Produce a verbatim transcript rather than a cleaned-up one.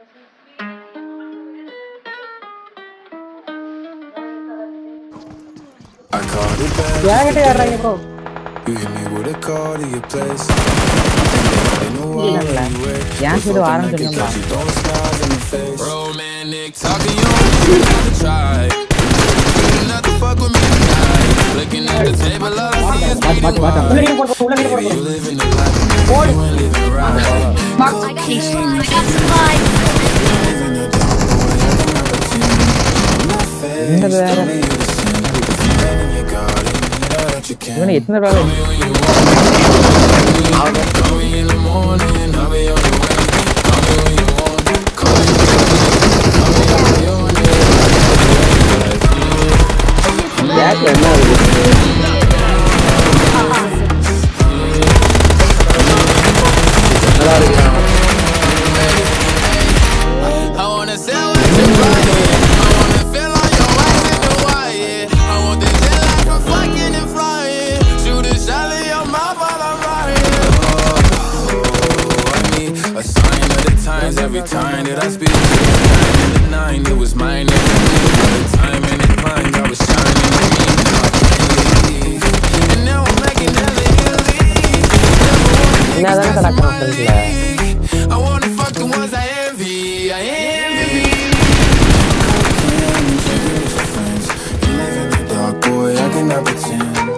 I called it back. You hit me with a call to your place. Romantic talking, you don't have to try. Not to fuck with me tonight. Looking at the table, all I see is pretty wide. Baby, you living the life, you ain't living right. Mark, I got supplies. ഇവനെ എത്ര രൂപ Every time that I speak, in the nine, it was mine. Every time and it climbed, I was shining. And now I'm making hella Italy. I wanna fuck the ones I envy. I envy. You live in the dark, boy, I cannot pretend.